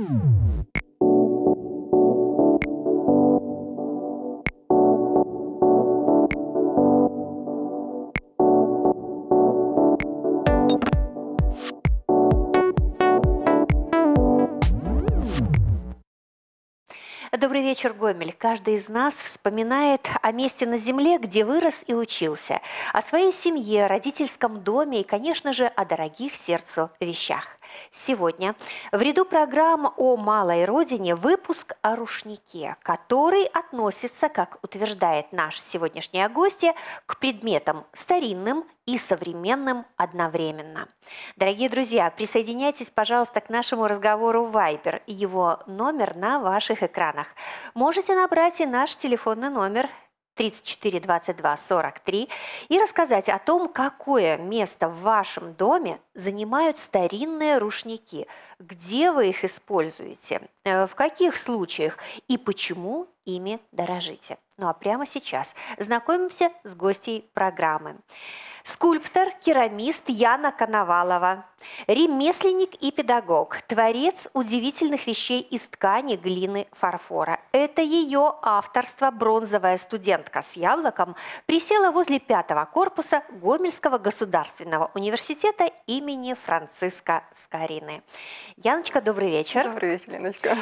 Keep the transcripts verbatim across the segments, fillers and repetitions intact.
Добрый вечер, Гомель. Каждый из нас вспоминает о месте на земле, где вырос и учился, о своей семье, родительском доме и, конечно же, о дорогих сердцу вещах. Сегодня в ряду программ о малой родине выпуск о рушнике, который относится, как утверждает наш сегодняшняя гостья, к предметам старинным и современным одновременно. Дорогие друзья, присоединяйтесь, пожалуйста, к нашему разговору в Viber. Его номер на ваших экранах. Можете набрать и наш телефонный номер тридцать четыре двадцать два сорок три и рассказать о том, какое место в вашем доме занимают старинные рушники, где вы их используете, в каких случаях и почему ими дорожите. Ну а прямо сейчас знакомимся с гостьей программы. Скульптор, керамист Яна Коновалова, ремесленник и педагог, творец удивительных вещей из ткани, глины, фарфора. Это ее авторство бронзовая студентка с яблоком присела возле пятого корпуса Гомельского государственного университета имени Франциска Скорины. Яночка, добрый вечер. Добрый вечер, Леночка.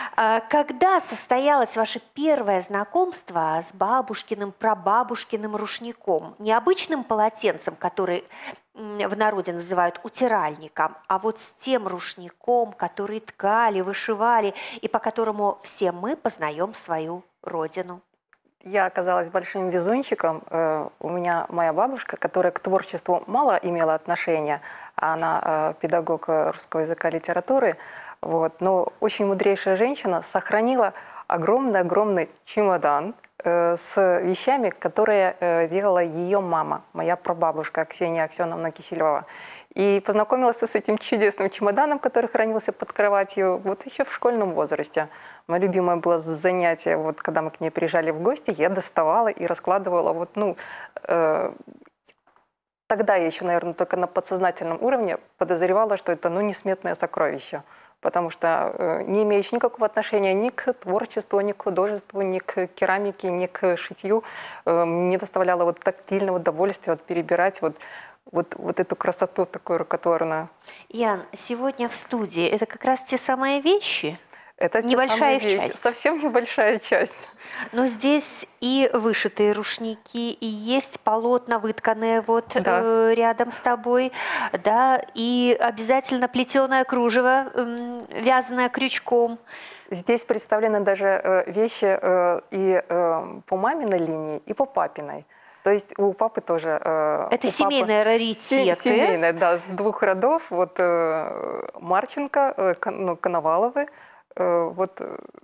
Когда состоялось ваше первое знакомство с бабушкиным, прабабушкиным рушником, необычным полотенцем, который в народе называют утиральником, а вот с тем рушником, который ткали, вышивали и по которому все мы познаем свою родину? Я оказалась большим везунчиком. У меня моя бабушка, которая к творчеству мало имела отношения, она педагог русского языка и литературы, вот, но очень мудрейшая женщина сохранила огромный-огромный чемодан с вещами, которые делала ее мама, моя прабабушка Ксения Аксеновна Киселева. И познакомилась с этим чудесным чемоданом, который хранился под кроватью, вот еще в школьном возрасте. Мое любимое было занятие, вот когда мы к ней приезжали в гости, я доставала и раскладывала, вот, ну, э, тогда я еще, наверное, только на подсознательном уровне подозревала, что это, ну, несметное сокровище. Потому что э, не имеющий никакого отношения ни к творчеству, ни к художеству, ни к керамике, ни к шитью, э, мне доставляло вот тактильное удовольствие вот, перебирать вот, вот, вот эту красоту такую рукотворную. Ян, сегодня в студии это как раз те самые вещи? Это небольшая их вещи, часть. Совсем небольшая часть. Но здесь и вышитые рушники, и есть полотна, вытканные вот да. э, рядом с тобой, да, и обязательно плетеное кружево, э, вязаное крючком. Здесь представлены даже э, вещи э, и э, по маминой линии, и по папиной. То есть у папы тоже... Э, Это семейные папы, раритеты. Семейные, да, с двух родов. Вот э, Марченко, э, кон, ну, Коноваловы. Вот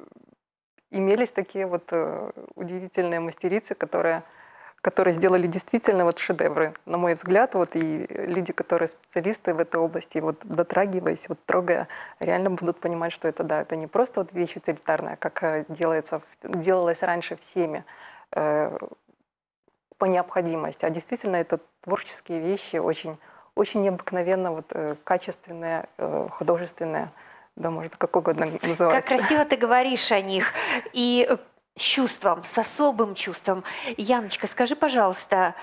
имелись такие вот удивительные мастерицы, которые, которые сделали действительно вот шедевры, на мой взгляд, вот, и люди, которые специалисты в этой области, вот дотрагиваясь, вот трогая, реально будут понимать, что это, да, это не просто вот вещь утилитарная, как делается, делалось раньше всеми э, по необходимости, а действительно это творческие вещи, очень, очень необыкновенно вот, э, качественные, э, художественные. Да, может, как угодно называть. Как красиво ты говоришь о них. И с чувством, с особым чувством. Яночка, скажи, пожалуйста,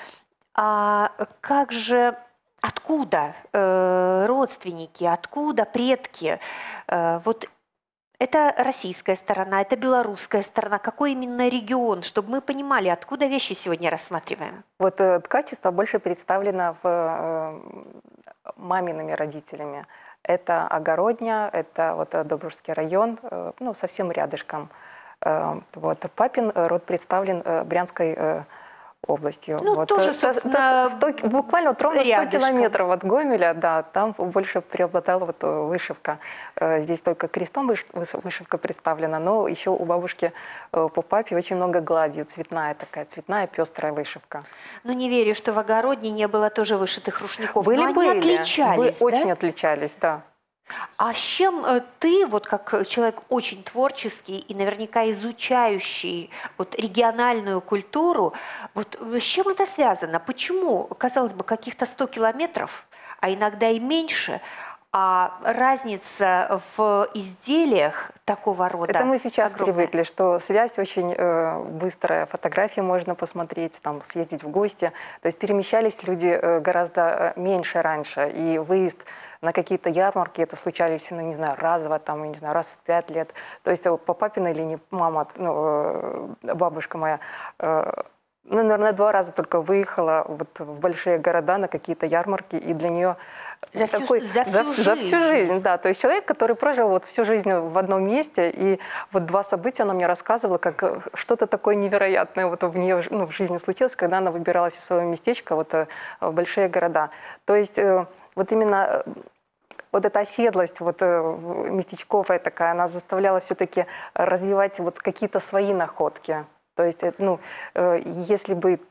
а как же, откуда э, родственники, откуда предки? Э, вот это российская сторона, это белорусская сторона. Какой именно регион, чтобы мы понимали, откуда вещи сегодня рассматриваем? Вот э, ткачество больше представлено в, э, мамиными родителями. Это Огородня, это вот Добружский район, ну, совсем рядышком. Вот. Папин род представлен Брянской областью. Ну, вот. тоже, собственно, сто, буквально вот ровно сто километров от Гомеля, да, там больше преобладала вот вышивка. Здесь только крестом вышивка представлена, но еще у бабушки по папе очень много гладью, цветная такая, цветная пестрая вышивка. Ну, не верю, что в Огородне не было тоже вышитых рушников. Были, но были. Они отличались, Были, да? Очень отличались, да. А с чем ты, вот как человек очень творческий и наверняка изучающий вот региональную культуру, вот с чем это связано? Почему, казалось бы, каких-то сто километров, а иногда и меньше, А разница в изделиях такого рода Это мы сейчас огромная. привыкли, что связь очень э, быстрая, фотографии можно посмотреть, там, съездить в гости. То есть перемещались люди э, гораздо меньше раньше, и выезд на какие-то ярмарки, это случались, ну, не знаю, разово, там, не знаю, раз в пять лет. То есть по папиной линии мама, ну, э, бабушка моя, э, ну, наверное, два раза только выехала вот в большие города на какие-то ярмарки, и для нее За всю, такой, за всю за, жизнь. за всю жизнь, да. То есть человек, который прожил вот всю жизнь в одном месте, и вот два события она мне рассказывала, как что-то такое невероятное вот в нее, ну, в жизни случилось, когда она выбиралась из своего местечка вот в большие города. То есть вот именно вот эта оседлость вот местечковая такая, она заставляла все-таки развивать вот какие-то свои находки. То есть, ну, если бы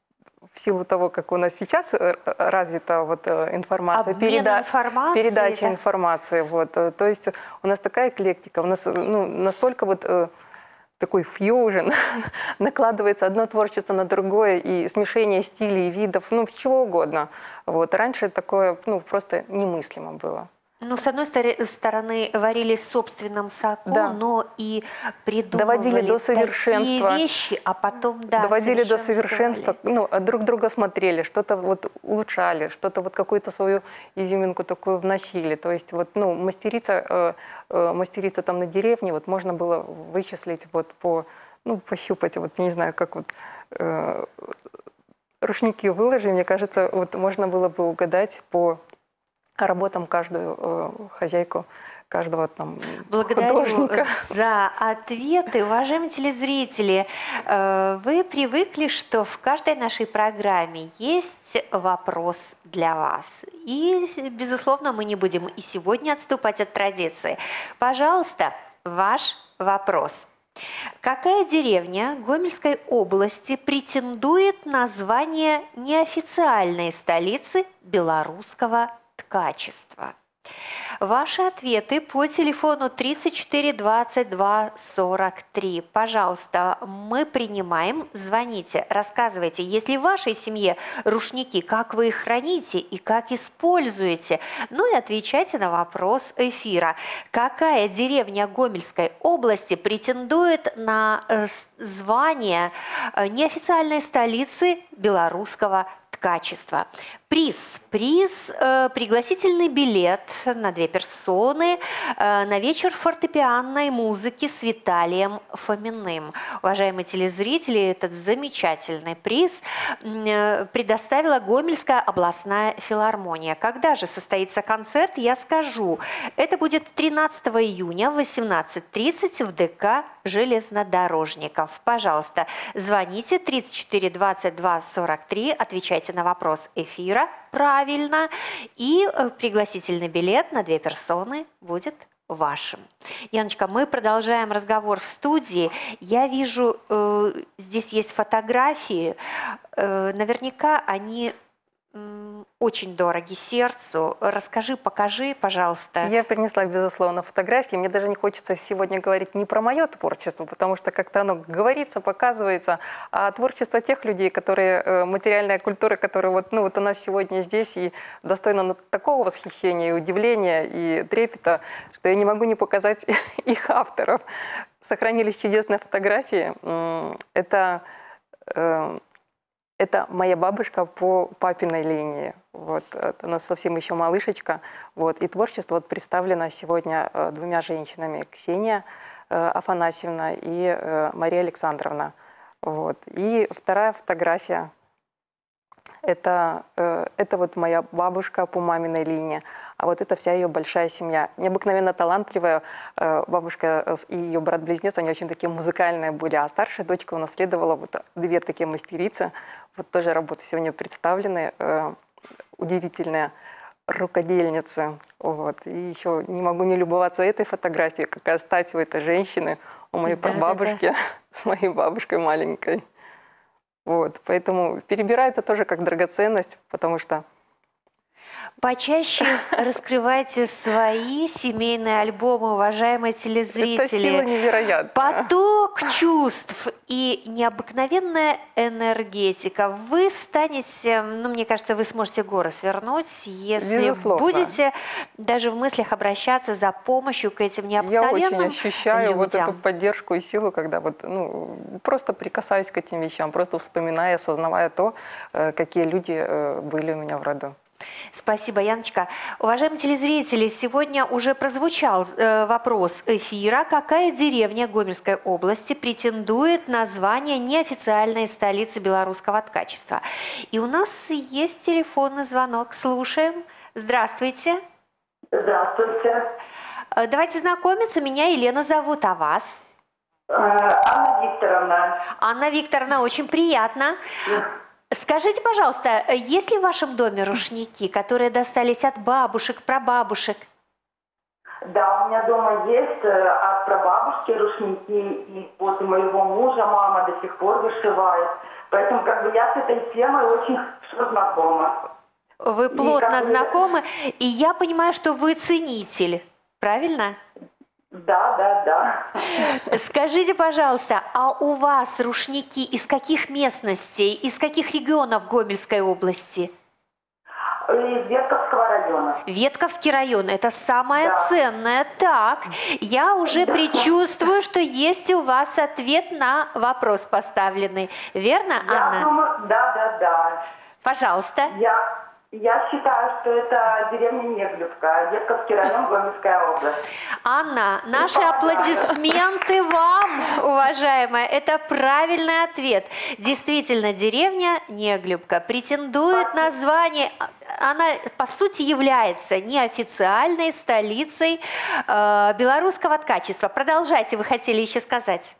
в силу того, как у нас сейчас развита вот информация, переда... передача да? информации, вот, то есть у нас такая эклектика, у нас, ну, настолько вот такой фьюжн, накладывается одно творчество на другое, и смешение стилей, видов, ну, с чего угодно. Вот. Раньше такое, ну, просто немыслимо было. Ну, с одной стороны, варили в собственном соку, да. но и придумывали доводили до совершенства. такие вещи, а потом, да, доводили до совершенства, ну, друг друга смотрели, что-то вот улучшали, что-то вот какую-то свою изюминку такую вносили. То есть вот, ну, мастерица, э, э, мастерица там на деревне, вот можно было вычислить вот по, ну, пощупать, вот не знаю, как вот э, рушники выложи, мне кажется, вот можно было бы угадать по работам каждую э, хозяйку, каждого там Благодарю художника. за ответы. Уважаемые телезрители, э, вы привыкли, что в каждой нашей программе есть вопрос для вас. И, безусловно, мы не будем и сегодня отступать от традиции. Пожалуйста, ваш вопрос. Какая деревня Гомельской области претендует на звание неофициальной столицы белорусского ткачества? Ваши ответы по телефону тридцать четыре двадцать два сорок три. Пожалуйста, мы принимаем, звоните, рассказывайте, если в вашей семье рушники, как вы их храните и как используете. Ну и отвечайте на вопрос эфира. Какая деревня Гомельской области претендует на э, звание э, неофициальной столицы белорусского ткачества? Приз. Приз э, – пригласительный билет на две персоны э, на вечер фортепианной музыки с Виталием Фоминым. Уважаемые телезрители, этот замечательный приз э, предоставила Гомельская областная филармония. Когда же состоится концерт, я скажу. Это будет тринадцатого июня в восемнадцать тридцать в ДК железнодорожников. Пожалуйста, звоните тридцать четыре двадцать два сорок три, отвечайте на вопрос эфира правильно, и пригласительный билет на две персоны будет вашим. Яночка, мы продолжаем разговор в студии. Я вижу, э, здесь есть фотографии. Э, наверняка они э, очень дороги сердцу. Расскажи, покажи, пожалуйста. Я принесла, безусловно, фотографии. Мне даже не хочется сегодня говорить не про мое творчество, потому что как-то оно говорится, показывается, а творчество тех людей, которые, материальная культура, которая вот, ну, вот у нас сегодня здесь, и достойна такого восхищения, и удивления, и трепета, что я не могу не показать их авторов. Сохранились чудесные фотографии. Это... Это моя бабушка по папиной линии. Вот, она совсем еще малышечка. Вот, и творчество вот представлено сегодня двумя женщинами. Ксения Афанасьевна и Мария Александровна. Вот. И вторая фотография. Это, это вот моя бабушка по маминой линии. А вот это вся ее большая семья. Необыкновенно талантливая бабушка и ее брат-близнец, они очень такие музыкальные были. А старшая дочка унаследовала вот две такие мастерицы. Вот тоже работы сегодня представлены. Удивительные рукодельницы. Вот. И еще не могу не любоваться этой фотографией, какая стать у этой женщины, у моей да, прабабушки, да, да. с моей бабушкой маленькой. Вот. Поэтому перебираю это тоже как драгоценность, потому что Почаще раскрывайте свои семейные альбомы, уважаемые телезрители. Это сила невероятная. Поток чувств и необыкновенная энергетика. Вы станете, ну, мне кажется, вы сможете горы свернуть, если Безусловно. будете даже в мыслях обращаться за помощью к этим необыкновенным Я очень ощущаю людям. вот эту поддержку и силу, когда вот, ну, просто прикасаюсь к этим вещам, просто вспоминая, осознавая то, какие люди были у меня в роду. Спасибо, Яночка. Уважаемые телезрители, сегодня уже прозвучал э, вопрос эфира. Какая деревня Гомельской области претендует на звание неофициальной столицы белорусского ткачества? И у нас есть телефонный звонок. Слушаем. Здравствуйте. Здравствуйте. Э, Давайте знакомиться. Меня Елена зовут, а вас? Э, Анна Викторовна. Анна Викторовна, очень приятно. Скажите, пожалуйста, есть ли в вашем доме рушники, которые достались от бабушек, прабабушек? Да, у меня дома есть э, от прабабушки рушники, и после моего мужа мама до сих пор вышивает. Поэтому как бы я с этой темой очень хорошо знакома. Вы плотно как бы- знакомы, и я понимаю, что вы ценитель, правильно? Да, да, да. Скажите, пожалуйста, а у вас рушники из каких местностей, из каких регионов Гомельской области? Из Ветковского района. Ветковский район, это самое Да. ценное. Так, я уже предчувствую, что есть у вас ответ на вопрос поставленный. Верно, Я Анна? думаю, да, да, да. Пожалуйста. Я, я считаю, что это деревня Неглюбка, Ветковский район, Гомельская область. Анна, наши помогаю. аплодисменты вам, уважаемая. Это правильный ответ. Действительно, деревня Неглюбка претендует на звание. Она, по сути, является неофициальной столицей э, белорусского ткачества. Продолжайте, вы хотели еще сказать.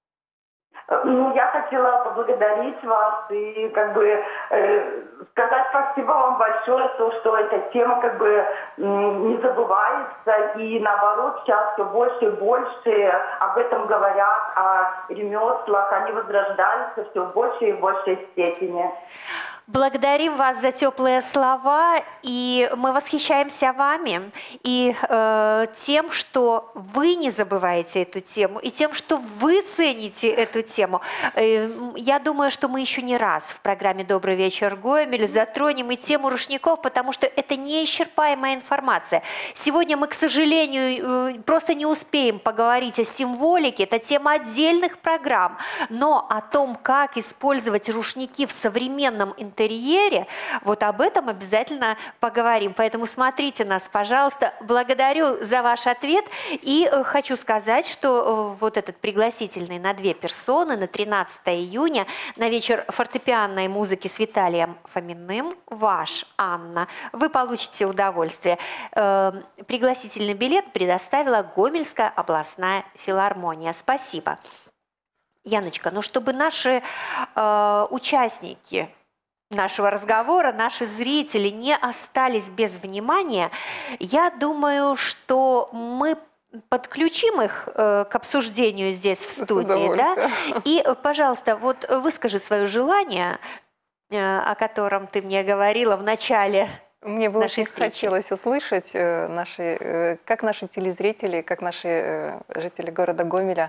Ну, я хотела поблагодарить вас и как бы э, сказать спасибо вам большое, то, что эта тема как бы м, не забывается, и наоборот сейчас все больше и больше об этом говорят, о ремеслах, они возрождаются все в большей и большей степени. Благодарим вас за теплые слова, и мы восхищаемся вами и э, тем, что вы не забываете эту тему, и тем, что вы цените эту тему. Э, я думаю, что мы еще не раз в программе «Добрый вечер, Гомель» затронем и тему рушников, потому что это неисчерпаемая информация. Сегодня мы, к сожалению, э, просто не успеем поговорить о символике, это тема отдельных программ, но о том, как использовать рушники в современном интерьере, интерьере, вот об этом обязательно поговорим. Поэтому смотрите нас, пожалуйста. Благодарю за ваш ответ. И э, хочу сказать, что э, вот этот пригласительный на две персоны на тринадцатое июня на вечер фортепианной музыки с Виталием Фоминым ваш, Анна. Вы получите удовольствие. Э, пригласительный билет предоставила Гомельская областная филармония. Спасибо. Яночка, ну чтобы наши э, участники нашего разговора, наши зрители не остались без внимания, я думаю, что мы подключим их э, к обсуждению здесь в студии, да? И, пожалуйста, вот выскажи свое желание, э, о котором ты мне говорила в начале. Мне бы нашей очень встречи. хотелось услышать, э, наши, э, как наши телезрители, как наши э, жители города Гомеля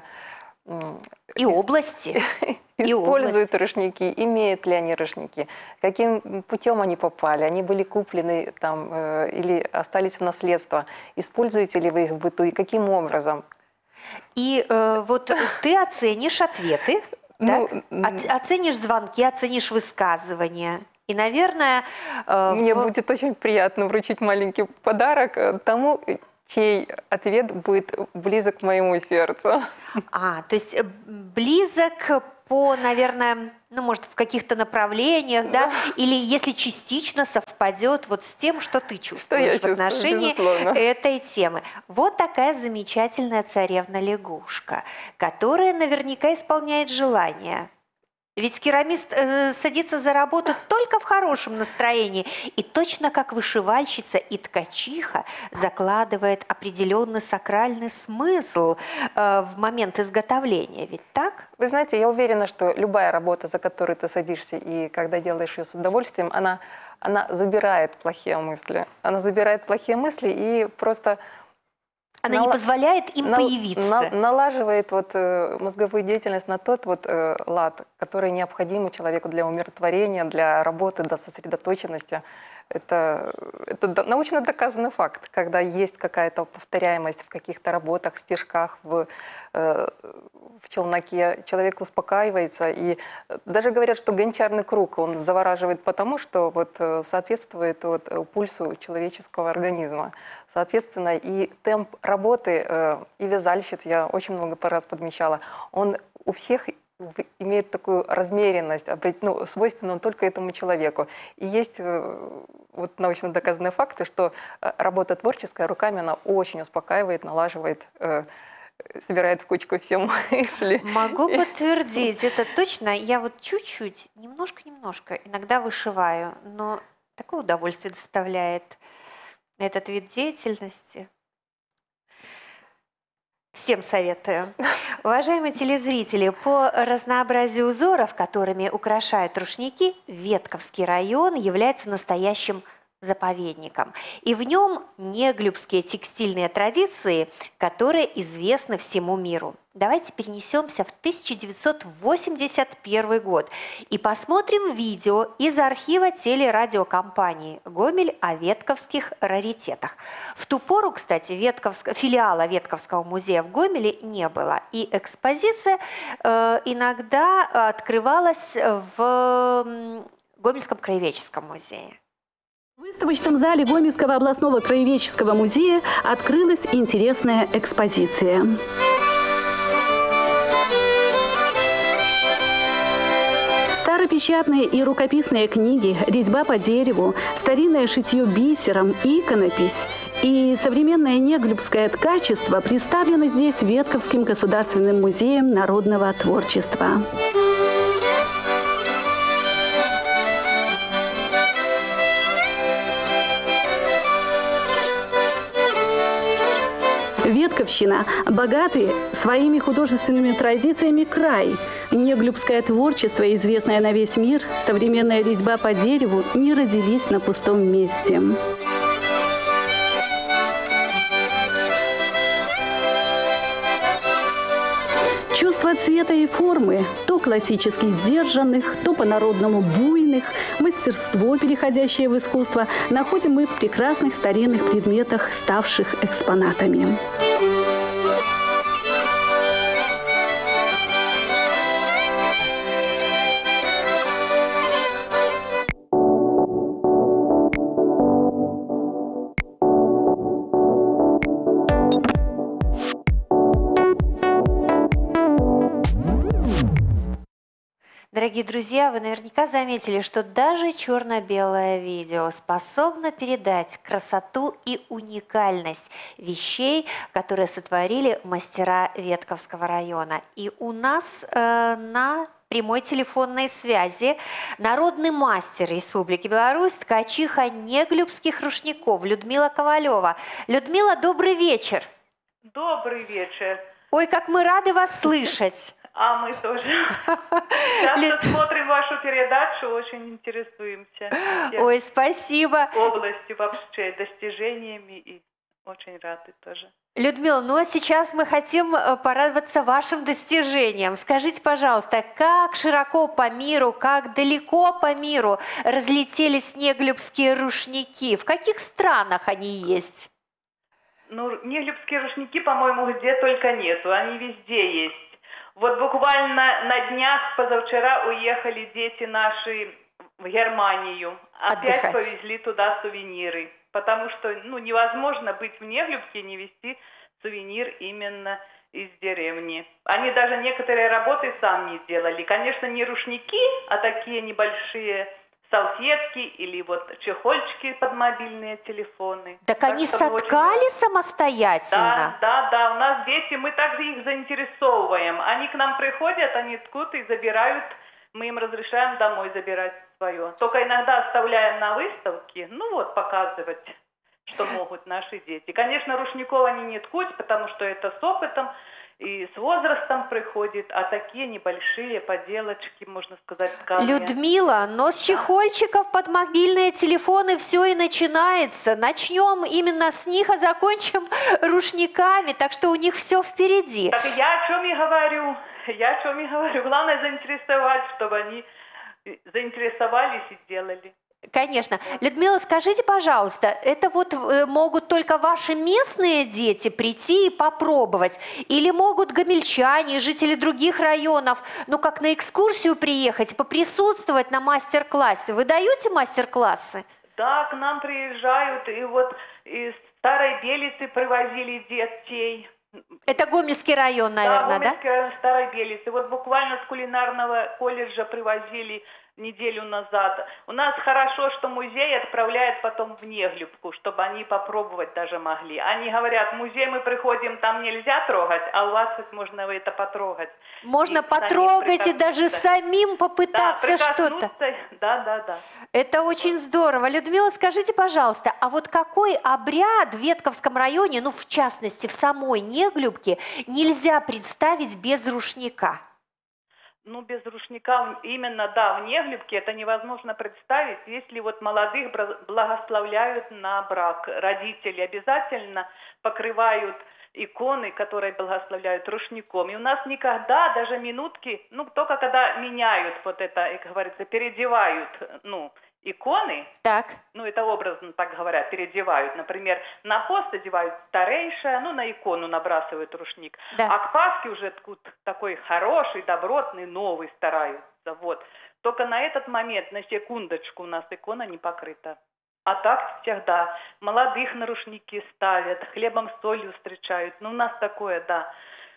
И области. И используют область. рушники, имеют ли они рушники, каким путем они попали, они были куплены там э, или остались в наследство, используете ли вы их в быту и каким образом? И э, вот ты оценишь ответы, Ну, так? О- оценишь звонки, оценишь высказывания. И, наверное... э, Мне в- будет очень приятно вручить маленький подарок э, тому, чей ответ будет близок к моему сердцу. А, то есть э, близок по, наверное, ну, может, в каких-то направлениях, да? Или если частично совпадет вот с тем, что ты чувствуешь я в чувствую, отношении безусловно. этой темы. Вот такая замечательная царевна-лягушка, которая наверняка исполняет желания. Ведь керамист э, садится за работу только в хорошем настроении. И точно как вышивальщица и ткачиха закладывает определенный сакральный смысл э, в момент изготовления. Ведь так? Вы знаете, я уверена, что любая работа, за которую ты садишься и когда делаешь ее с удовольствием, она она забирает плохие мысли. Она забирает плохие мысли и просто... Она не позволяет им нал, появиться. На, налаживает вот, э, мозговую деятельность на тот вот, э, лад, который необходим человеку для умиротворения, для работы, для сосредоточенности. Это, это научно доказанный факт, когда есть какая-то повторяемость в каких-то работах, в стишках, в, э, в челноке, человек успокаивается. И даже говорят, что гончарный круг, он завораживает потому, что вот, соответствует вот, пульсу человеческого организма. Соответственно, и темп работы, э, и вязальщиц, я очень много раз подмечала, он у всех имеет такую размеренность, ну, свойственную только этому человеку. И есть вот научно доказанные факты, что работа творческая руками, она очень успокаивает, налаживает, собирает в кучку все мысли. Могу подтвердить, это точно. Я вот чуть-чуть, немножко-немножко иногда вышиваю, но такое удовольствие доставляет этот вид деятельности. Всем советую. Уважаемые телезрители, по разнообразию узоров, которыми украшают рушники, Ветковский район является настоящим заповедником. И в нем неглюбские текстильные традиции, которые известны всему миру. Давайте перенесемся в тысяча девятьсот восемьдесят первый год и посмотрим видео из архива телерадиокомпании «Гомель» о ветковских раритетах. В ту пору, кстати, Ветковск... филиала Ветковского музея в Гомеле не было, и экспозиция э, иногда открывалась в Гомельском краеведческом музее. В выставочном зале Гомельского областного краеведческого музея открылась интересная экспозиция. Старопечатные и рукописные книги, резьба по дереву, старинное шитье бисером, иконопись и современное неглюбское ткачество представлены здесь Ветковским государственным музеем народного творчества. Ветковщина – богатый своими художественными традициями край. Неглюбское творчество, известное на весь мир, современная резьба по дереву не родились на пустом месте. Чувство цвета и формы, то классически сдержанных, то по-народному буйных, мастерство, переходящее в искусство, находим мы в прекрасных старинных предметах, ставших экспонатами. Дорогие друзья, вы наверняка заметили, что даже черно-белое видео способно передать красоту и уникальность вещей, которые сотворили мастера Ветковского района. И у нас э, на прямой телефонной связи народный мастер Республики Беларусь, ткачиха неглюбских рушников Людмила Ковалева. Людмила, добрый вечер. Добрый вечер. Ой, как мы рады вас слышать. А мы тоже. Часто смотрим вашу передачу, очень интересуемся. Ой, спасибо. Областью вообще, достижениями, и очень рады тоже. Людмила, ну а сейчас мы хотим порадоваться вашим достижениям. Скажите, пожалуйста, как широко по миру, как далеко по миру разлетелись неглюбские рушники? В каких странах они есть? Ну, неглюбские рушники, по-моему, где только нету, они везде есть. Вот буквально на днях, позавчера, уехали дети наши в Германию. Опять отдыхать. Повезли туда сувениры. Потому что ну, невозможно быть в Неглюбке и не везти сувенир именно из деревни. Они даже некоторые работы сами не делали. Конечно, не рушники, а такие небольшие салфетки или вот чехольчики под мобильные телефоны. Так, так они соткали очень... самостоятельно? Да, да, да. У нас дети, мы также их заинтересовываем. Они к нам приходят, они ткут и забирают. Мы им разрешаем домой забирать свое. Только иногда оставляем на выставке, ну вот, показывать, что могут наши дети. Конечно, рушников они не ткут, потому что это с опытом. и с возрастом приходит, а такие небольшие поделочки, можно сказать, ткани. Людмила, но с чехольчиков под мобильные телефоны все и начинается. Начнем именно с них, а закончим рушниками, так что у них все впереди. Так я о чем и говорю, я о чем и говорю. Главное заинтересовать, чтобы они заинтересовались и делали. Конечно. Людмила, скажите, пожалуйста, это вот э, могут только ваши местные дети прийти и попробовать? Или могут гомельчане, жители других районов, ну как на экскурсию приехать, поприсутствовать на мастер-классе? Вы даете мастер-классы? Да, к нам приезжают, и вот из Старой Белицы привозили детей. Это Гомельский район, наверное, да? Гомельский район Старой Белицы. Вот буквально с кулинарного колледжа привозили неделю назад. У нас хорошо, что музей отправляет потом в Неглюбку, чтобы они попробовать даже могли. Они говорят, в музей мы приходим, там нельзя трогать, а у вас хоть можно это потрогать. Можно и потрогать и даже самим попытаться да, что-то. Да, да, да. Это очень здорово. Людмила, скажите, пожалуйста, а вот какой обряд в Ветковском районе, ну в частности в самой Неглюбке, нельзя представить без рушника? Ну, без рушника, именно, да, в Неглюбке это невозможно представить, если вот молодых благословляют на брак. Родители обязательно покрывают иконы, которые благословляют рушником. И у нас никогда, даже минутки, ну, только когда меняют вот это, как говорится, переодевают, ну, иконы, так. ну, это образно так говорят, переодевают. Например, на пост одевают старейшее, ну, на икону набрасывают рушник. Да. А к Пасхе уже такой хороший, добротный, новый стараются. Вот. Только на этот момент, на секундочку, у нас икона не покрыта. А так всегда. Молодых на рушники ставят, хлебом с солью встречают. Ну, у нас такое, да,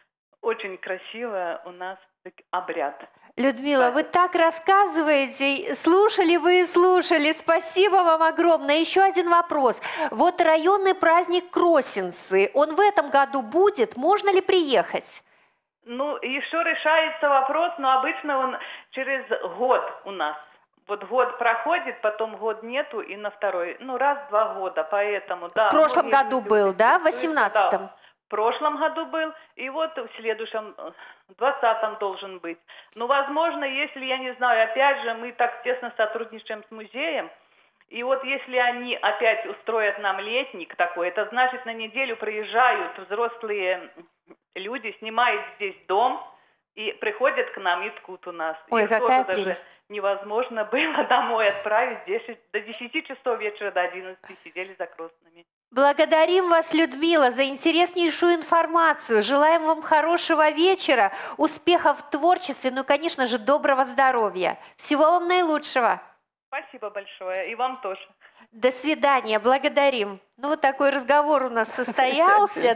очень красивое у нас обряд. Людмила, вы так рассказываете, слушали вы и слушали, спасибо вам огромное. Еще один вопрос. Вот районный праздник Кросинцы, он в этом году будет, можно ли приехать? Ну, еще решается вопрос, но обычно он через год у нас. Вот год проходит, потом год нету, и на второй, ну, раз-два года, поэтому, да. В прошлом году был, да, в восемнадцатом? Да. В прошлом году был, и вот в следующем, в двадцатом должен быть. Ну, возможно, если, я не знаю, опять же, мы так тесно сотрудничаем с музеем, и вот если они опять устроят нам летник такой, это значит, на неделю приезжают взрослые люди, снимают здесь дом, и приходят к нам и ткут у нас. Ой, их какая тоже даже невозможно было домой отправить. десять, до десяти часов вечера, до одиннадцати сидели за кростными. Благодарим вас, Людмила, за интереснейшую информацию. Желаем вам хорошего вечера, успехов в творчестве, ну и, конечно же, доброго здоровья. Всего вам наилучшего. Спасибо большое. И вам тоже. До свидания. Благодарим. Ну, вот такой разговор у нас состоялся.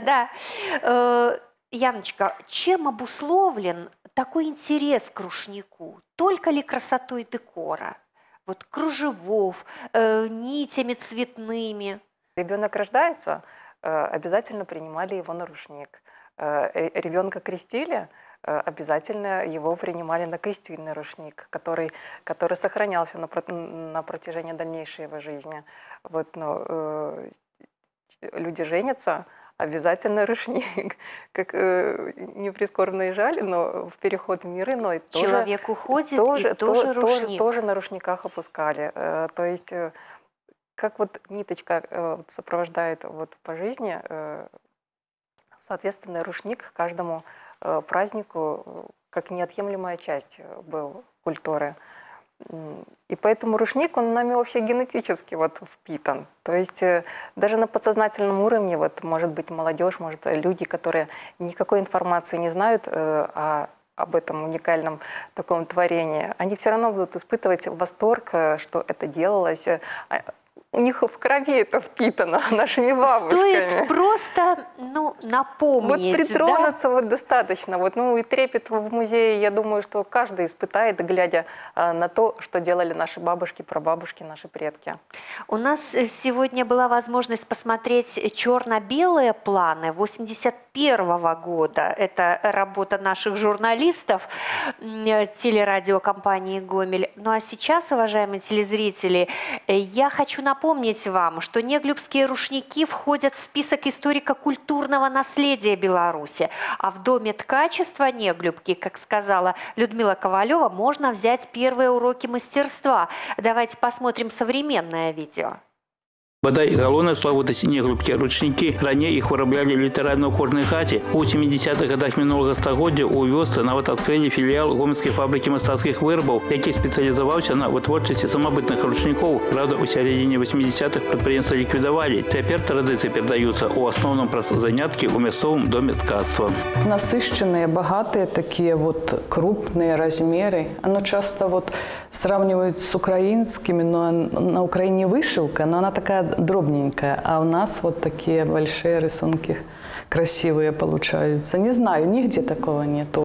Да. Яночка, чем обусловлен такой интерес к рушнику? Только ли красотой декора? Вот кружевов, нитями цветными? Ребенок рождается, обязательно принимали его на рушник. Ребенка крестили, обязательно его принимали на крестильный рушник, который, который сохранялся на, на протяжении дальнейшей его жизни. Вот, ну, люди женятся, обязательно рушник. Как не прискорбно и жаль, но в переход в мир иной тоже, человек уходит, тоже, и тоже, тоже рушник. Тоже, тоже на рушниках опускали. То есть как вот ниточка э, сопровождает вот по жизни, э, соответственно, рушник каждому э, празднику э, как неотъемлемая часть был культуры. И поэтому рушник, он нами вообще генетически вот впитан. То есть э, даже на подсознательном уровне, вот, может быть, молодежь, может, люди, которые никакой информации не знают э, о, об этом уникальном таком творении, они все равно будут испытывать восторг, что это делалось. У них в крови это впитано, нашими бабушками. Стоит просто, ну, напомнить. Вот притронуться, да? Вот достаточно. Вот, ну, и трепет в музее, я думаю, что каждый испытает, глядя а, на то, что делали наши бабушки, прабабушки, наши предки. У нас сегодня была возможность посмотреть черно-белые планы восемьдесят первого года. Это работа наших журналистов телерадиокомпании «Гомель». Ну а сейчас, уважаемые телезрители, я хочу напомнить вам, что неглюбские рушники входят в список историко-культурного наследия Беларуси. А в Доме ткачества Неглюбки, как сказала Людмила Ковалева, можно взять первые уроки мастерства. Давайте посмотрим современное видео. Бадай галоўная славутасць Неглюбкі ручнікі. Раней іх выраблялі літаральна ў кожнай хаце. У сямідзесятых годах мінулага стагоддзя ў вёсцы нават адкрылі філіял гомельскай фабрыкі мастацкіх вырабаў, які спецыялізаваўся на вытворчасці самабытных ручнікоў. Правда, у сярэдзіне восьмідзесятых прадпрыемства ліквідавалі. Цяпер традыцыі перадаюцца ў асноўным праз заняткі ў мясцовым доме ткацтва. Насыщенные, богатые такие вот крупные размеры. Оно часто вот сравнивают с украинскими, но на Украине вышивка, но она такая дробненькая, а у нас вот такие большие рисунки красивые получаются. Не знаю, нигде такого нету.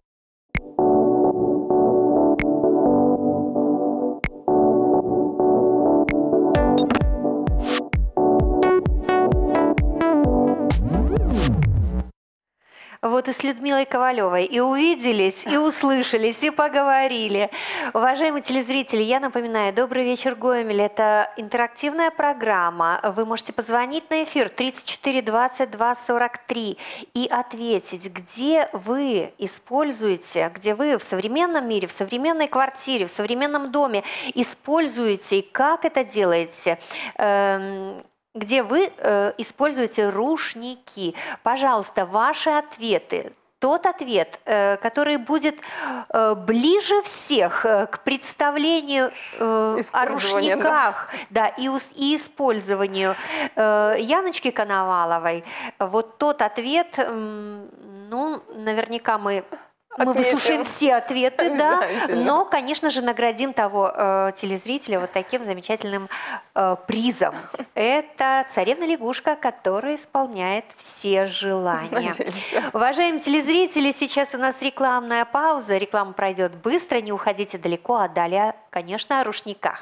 Вот и с Людмилой Ковалевой и увиделись, и услышались, и поговорили. Уважаемые телезрители, я напоминаю, добрый вечер, Гомель. Это интерактивная программа. Вы можете позвонить на эфир тридцать четыре двадцать два сорок три и ответить, где вы используете, где вы в современном мире, в современной квартире, в современном доме используете, и как это делаете, эм, где вы э, используете рушники. Пожалуйста, ваши ответы. Тот ответ, э, который будет э, ближе всех э, к представлению э, о рушниках, да, и, и использованию э, Яночки Коноваловой, вот тот ответ, э, ну, наверняка мы... Мы выслушаем все ответы, да, но, конечно же, наградим того э, телезрителя вот таким замечательным э, призом. Это царевна-лягушка, которая исполняет все желания. Уважаемые телезрители, сейчас у нас рекламная пауза. Реклама пройдет быстро, не уходите далеко, а далее, конечно, о рушниках.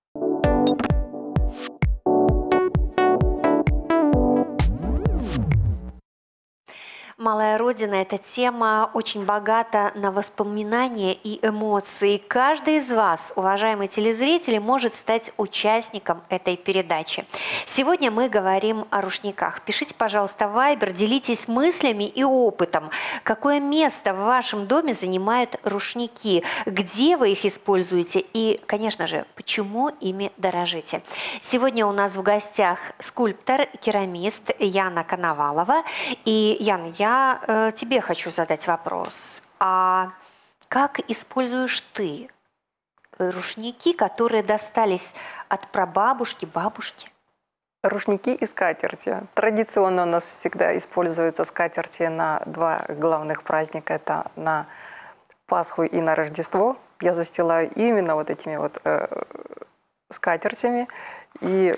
Малая Родина – эта тема очень богата на воспоминания и эмоции. Каждый из вас, уважаемые телезрители, может стать участником этой передачи. Сегодня мы говорим о рушниках. Пишите, пожалуйста, в Вайбер, делитесь мыслями и опытом. Какое место в вашем доме занимают рушники? Где вы их используете? И, конечно же, почему ими дорожите? Сегодня у нас в гостях скульптор, керамист Яна Коновалова. И, Яна, я Я э, тебе хочу задать вопрос. А как используешь ты рушники, которые достались от прабабушки, бабушки? Рушники и скатерти. Традиционно у нас всегда используются скатерти на два главных праздника. Это на Пасху и на Рождество. Я застилаю именно вот этими вот э, скатертями. И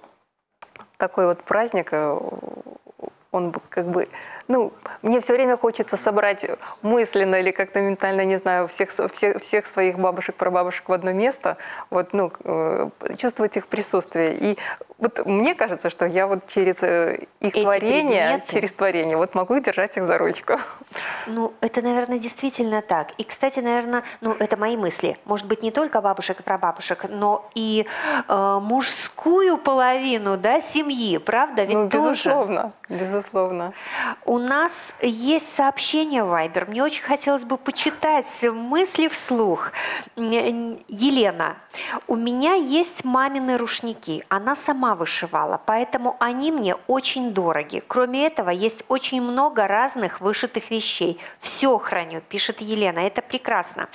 такой вот праздник, он как бы... Ну, мне все время хочется собрать мысленно или как-то ментально, не знаю, всех, всех, всех своих бабушек, прабабушек в одно место, вот, ну, чувствовать их присутствие. И вот мне кажется, что я вот через их Эти творение, предметы. через творение, вот могу держать их за ручку. Ну, это, наверное, действительно так. И, кстати, наверное, ну, это мои мысли. Может быть, не только бабушек и прабабушек, но и э, мужскую половину, да, семьи, правда? Ведь ну, тоже... безусловно, безусловно. У нас есть сообщение в Вайбер. Мне очень хотелось бы почитать мысли вслух. Елена, у меня есть мамины рушники. Она сама вышивала, поэтому они мне очень дороги. Кроме этого, есть очень много разных вышитых вещей. Все храню, пишет Елена. Это прекрасно.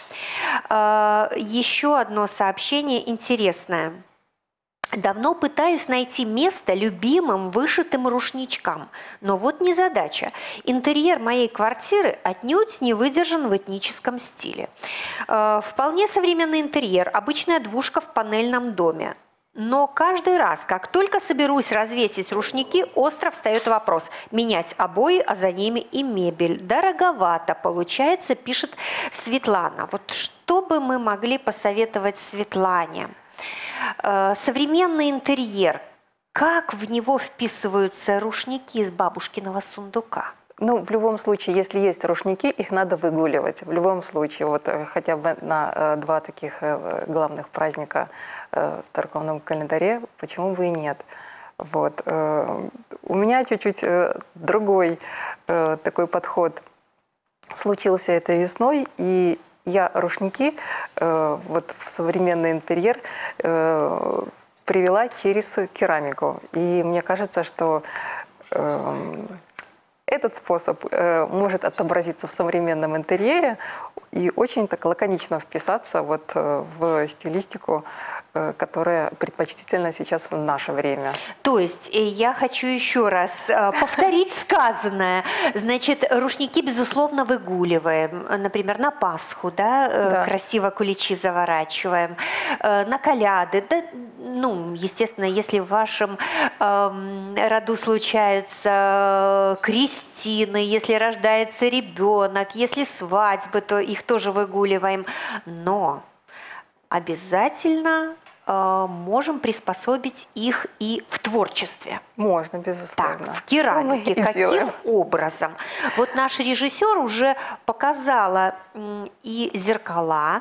Еще одно сообщение интересное. Давно пытаюсь найти место любимым вышитым рушничкам, но вот незадача. Интерьер моей квартиры отнюдь не выдержан в этническом стиле. Э, вполне современный интерьер, обычная двушка в панельном доме. Но каждый раз, как только соберусь развесить рушники, остро встает вопрос – менять обои, а за ними и мебель. Дороговато получается, пишет Светлана. Вот что бы мы могли посоветовать Светлане? Современный интерьер. Как в него вписываются рушники из бабушкиного сундука? Ну, в любом случае, если есть рушники, их надо выгуливать. В любом случае, вот хотя бы на э, два таких э, главных праздника э, в церковном календаре, почему бы и нет. Вот. Э, у меня чуть-чуть э, другой э, такой подход случился этой весной, и я рушники э, вот в современный интерьер э, привела через керамику. И мне кажется, что э, этот способ э, может отобразиться в современном интерьере и очень так лаконично вписаться вот, э, в стилистику, э, которая предпочтительна сейчас в наше время. То есть э, я хочу еще раз э, повторить сказанное. Значит, рушники, безусловно, выгуливаем. Например, на Пасху, да, э, Да. красиво куличи заворачиваем. Э, на коляды. Да, ну, естественно, если в вашем эм, роду случаются крестины, если рождается ребенок, если свадьбы, то их тоже выгуливаем. Но обязательно э, можем приспособить их и в творчестве. Можно, безусловно. Так, в керамике. Что мы и Каким делаем. образом? Вот наш режиссер уже показала м, и зеркала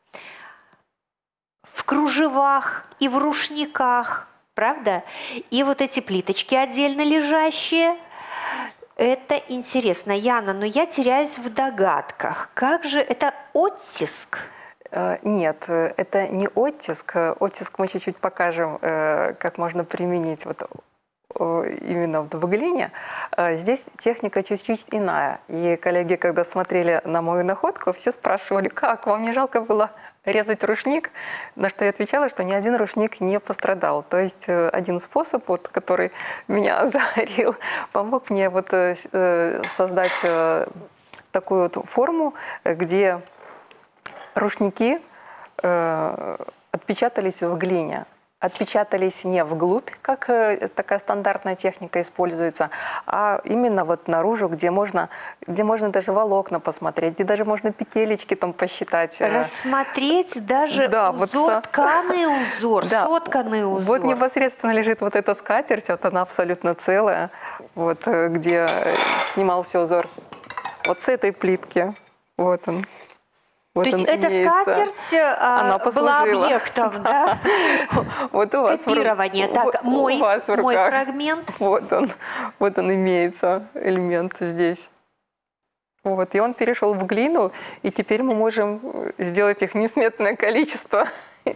в кружевах, и в рушниках, правда? И вот эти плиточки отдельно лежащие. Это интересно, Яна, но я теряюсь в догадках. Как же это оттиск? Э, Нет, э, это не оттиск. Оттиск мы чуть-чуть покажем, э, как можно применить вот э, именно в глине. Э, Здесь техника чуть-чуть иная. И коллеги, когда смотрели на мою находку, все спрашивали, как, вам не жалко было резать рушник? На что я отвечала, что ни один рушник не пострадал. То есть э, один способ, вот, который меня озарил, помог мне вот, э, с- э, создать э, такую вот форму, э, где рушники э, отпечатались в глине. Отпечатались не вглубь, как э, такая стандартная техника используется, а именно вот наружу, где можно, где можно даже волокна посмотреть, где даже можно петелечки там посчитать. э. Рассмотреть даже Да, вот узор, со- тканый узор, Да, сотканный узор. Вот непосредственно лежит вот эта скатерть, вот она абсолютно целая, вот э, где э, снимался узор. Вот с этой плитки, вот он. Вот То есть он эта имеется. скатерть а, Она была послужила. объектом, да? Вот у вас в ру- Копирование. Так, вот мой, у вас в мой руках. фрагмент. Вот он, вот он имеется, элемент здесь. Вот, и он перешел в глину, и теперь мы можем сделать их несметное количество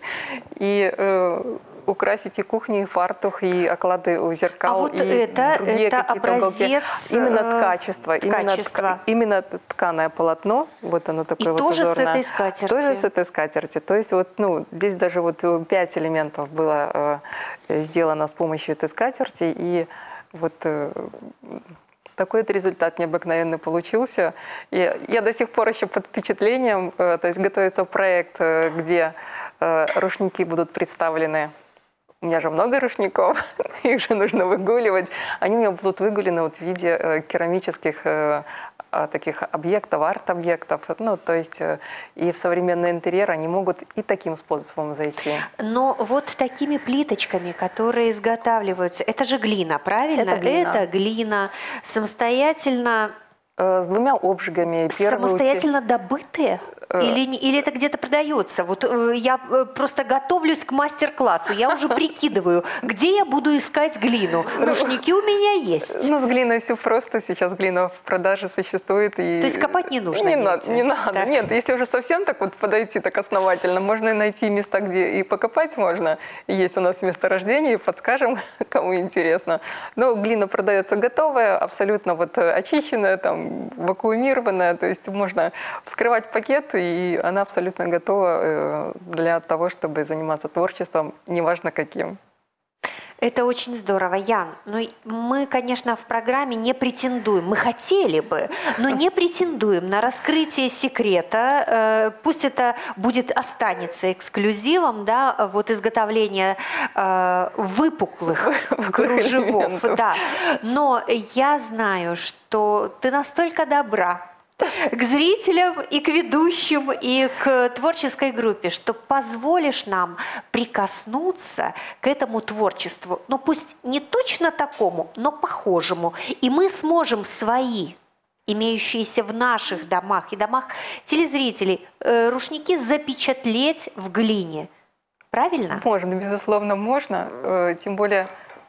и э, украсить и кухню, и фартух, и оклады у зеркал, А вот и это- другие это какие-то уголки. образец, Именно э, ткачество, именно, ткачества. тка- именно тканое полотно, вот оно такое И вот тоже с узорное. этой скатерти. Тоже с этой скатерти. То есть вот, ну, здесь даже вот э, пять элементов было э, сделано с помощью этой скатерти, и вот э, такой вот результат необыкновенный получился. И я до сих пор еще под впечатлением, э, то есть готовится проект, э, где э, рушники будут представлены. У меня же много рушников, их же нужно выгуливать. Они у меня будут выгулены вот в виде э, керамических э, а, таких объектов, арт-объектов. Ну, то есть э, и в современный интерьер они могут и таким способом зайти. Но вот такими плиточками, которые изготавливаются, это же глина, правильно? Это глина. Это глина самостоятельно, Э, с двумя обжигами. Первый самостоятельно добытые? Или, не- или это где-то продается? Вот э, я э, просто готовлюсь к мастер-классу, я уже прикидываю, где я буду искать глину. Рушники у меня есть. Ну, с глиной все просто. Сейчас глина в продаже существует. И... То есть копать не нужно, Не имеете? надо, не надо. Так. Нет, если уже совсем так вот подойти так основательно, можно и найти места, где и покопать можно. И есть у нас месторождение, и подскажем, кому интересно. Но глина продается готовая, абсолютно вот очищенная, там, вакуумированная. То есть можно вскрывать пакет, и она абсолютно готова э, для того, чтобы заниматься творчеством, неважно каким. Это очень здорово, Ян. Ну, мы, конечно, в программе не претендуем, мы хотели бы, но не претендуем на раскрытие секрета. Э, Пусть это будет, останется эксклюзивом, да, вот изготовление э, выпуклых кружевов. элементов. Да. Но я знаю, что ты настолько добра к зрителям и к ведущим, и к творческой группе, что позволишь нам прикоснуться к этому творчеству, ну пусть не точно такому, но похожему, и мы сможем свои имеющиеся в наших домах и домах телезрителей, э, рушники запечатлеть в глине. Правильно? Можно, безусловно, можно. Э, тем более...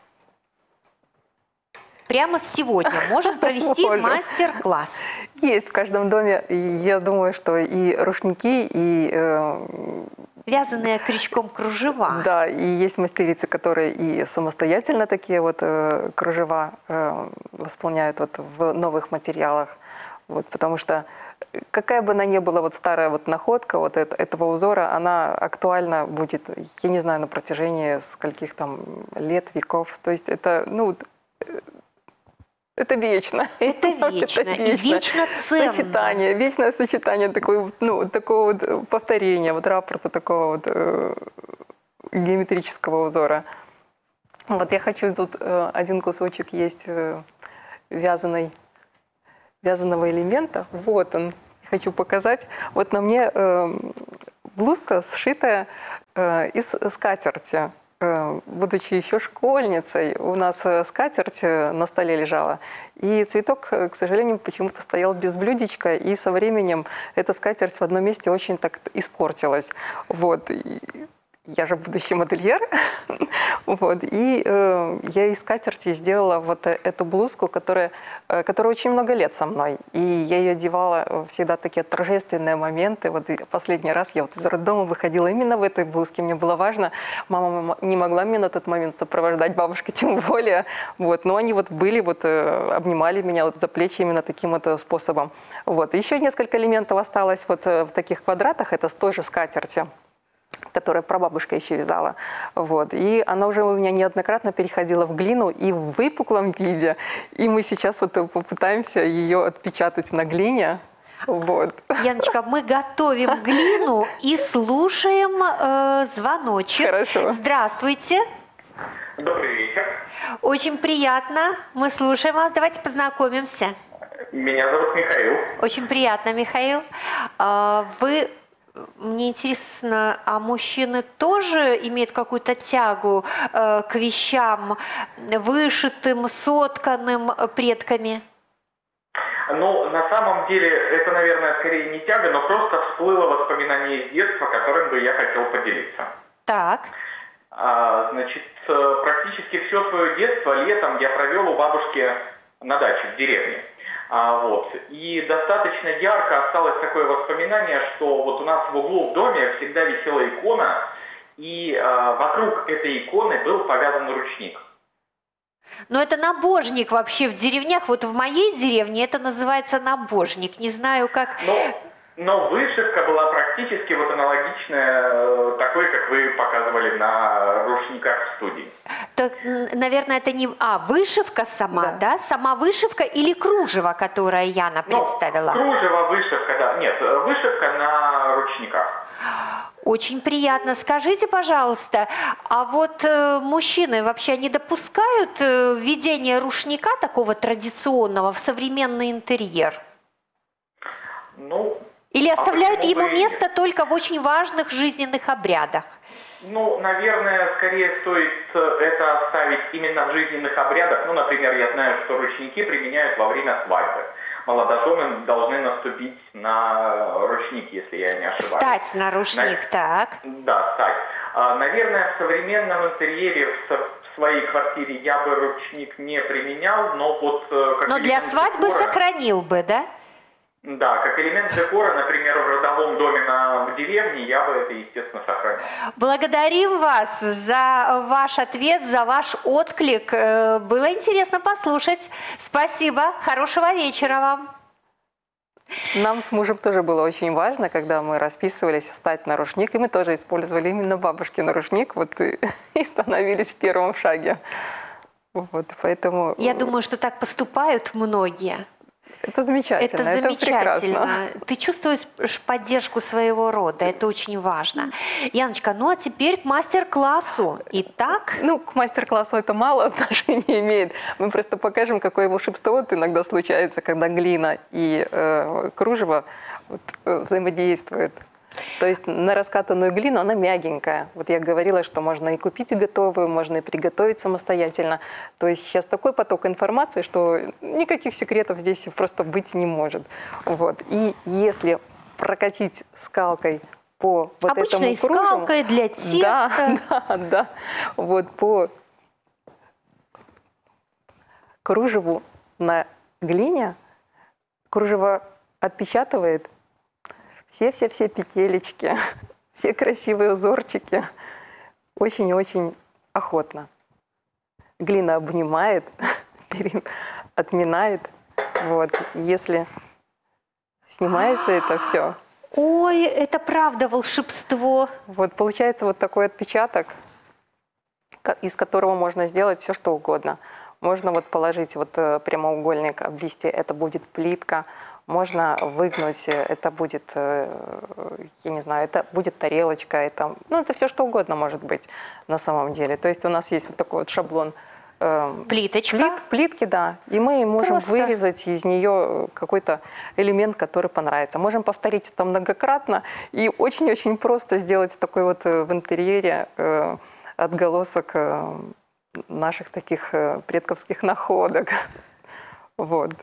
Прямо сегодня можем провести мастер-класс. Есть в каждом доме, и я думаю, что и рушники, и... Э, вязаные крючком кружева. Да, и есть мастерицы, которые и самостоятельно такие вот э, кружева э, восполняют вот в новых материалах. Вот, потому что какая бы она ни была вот старая вот находка вот это, этого узора, она актуальна будет, я не знаю, на протяжении скольких там лет, веков. То есть это, ну, это вечно. Это вечно. Это и вечно ценно. Сочетание, вечное сочетание такой, ну, такого вот повторения, вот рапорта такого вот э, геометрического узора. Вот я хочу, тут э, один кусочек есть э, вязаной, вязаного элемента. Вот он. Хочу показать. Вот на мне э, блузка, сшитая э, из скатерти. Будучи еще школьницей, у нас скатерть на столе лежала, и цветок, к сожалению, почему-то стоял без блюдечка, и со временем эта скатерть в одном месте очень так испортилась. Вот. Я же будущий модельер, вот, и э, я из скатерти сделала вот эту блузку, которая, э, которая очень много лет со мной, и я ее одевала всегда в такие торжественные моменты. Вот последний раз я вот из роддома выходила именно в этой блузке, мне было важно, мама не могла меня на тот момент сопровождать, бабушка тем более, вот, но они вот были, вот, э, обнимали меня вот за плечи именно таким вот способом. Вот. Еще несколько элементов осталось вот в таких квадратах, это с той же скатерти, которая прабабушка еще вязала. Вот. И она уже у меня неоднократно переходила в глину и в выпуклом виде. И мы сейчас вот попытаемся ее отпечатать на глине. Вот. Яночка, мы готовим глину и слушаем э, звоночек. Хорошо. Здравствуйте. Добрый вечер. Очень приятно. Мы слушаем вас. Давайте познакомимся. Меня зовут Михаил. Очень приятно, Михаил. Вы... Мне интересно, а мужчины тоже имеют какую-то тягу э, к вещам, вышитым, сотканным предками? Ну, на самом деле, это, наверное, скорее не тяга, но просто всплыло воспоминание из детства, которым бы я хотел поделиться. Так. А, значит, практически все свое детство летом я провел у бабушки на даче в деревне. А, вот. И достаточно ярко осталось такое воспоминание, что вот у нас в углу в доме всегда висела икона, и а, вокруг этой иконы был повязан ручник. Но это набожник вообще в деревнях. Вот в моей деревне это называется набожник. Не знаю, как... Но, но вышивка была практически вот аналогичная такой, как вы показывали на рушниках в студии. Так, наверное, это не... А, вышивка сама, да? да? Сама вышивка или кружево, которое Яна представила? Ну, кружево, вышивка, да. Нет, вышивка на ручниках. Очень приятно. Скажите, пожалуйста, а вот э, мужчины вообще не допускают э, введение рушника такого традиционного в современный интерьер? Ну... Или оставляют а ему бы... место только в очень важных жизненных обрядах? Ну, наверное, скорее стоит это оставить именно в жизненных обрядах. Ну, например, я знаю, что ручники применяют во время свадьбы. Молодожены должны наступить на ручник, если я не ошибаюсь. Стать на ручник, на... так. Да, стать. А, наверное, в современном интерьере, в своей квартире я бы ручник не применял, но вот... Как но для свадьбы декора... сохранил бы, да? Да, как элемент декора, например, в родовом доме на, в деревне, я бы это, естественно, сохранил. Благодарим вас за ваш ответ, за ваш отклик. Было интересно послушать. Спасибо. Хорошего вечера вам. Нам с мужем тоже было очень важно, когда мы расписывались, встать на рушник, и мы тоже использовали именно бабушкин рушник, вот и, и становились в первом шаге. Вот, поэтому... Я думаю, что так поступают многие. Это замечательно, это замечательно. Это прекрасно. Ты чувствуешь поддержку своего рода, это очень важно. Яночка, ну а теперь к мастер-классу. Итак? Ну, к мастер-классу это мало отношения имеет. Мы просто покажем, какое волшебство вот иногда случается, когда глина и э, кружево вот, э, взаимодействуют. То есть на раскатанную глину она мягенькая. Вот я говорила, что можно и купить готовую, можно и приготовить самостоятельно. То есть сейчас такой поток информации, что никаких секретов здесь просто быть не может. Вот. И если прокатить скалкой по вот Обычной этому кружеву, скалкой для теста. Да, да, да. Вот по кружеву на глине, кружево отпечатывает все-все-все петелечки, все красивые узорчики. Очень и очень охотно. Глина обнимает, отминает. Вот. Если снимается это все, Ой, это правда волшебство. вот получается вот такой отпечаток, из которого можно сделать все, что угодно. Можно вот положить вот прямоугольник, обвести, это будет плитка. Можно выгнуть, это будет, я не знаю, это будет тарелочка, это, ну, это все что угодно может быть на самом деле. То есть у нас есть вот такой вот шаблон. Плиточка. Плит, плитки, да. И мы можем Просто. вырезать из нее какой-то элемент, который понравится. Можем повторить это многократно и очень-очень просто сделать такой вот в интерьере э, отголосок э, наших таких э, предковских находок. Вот.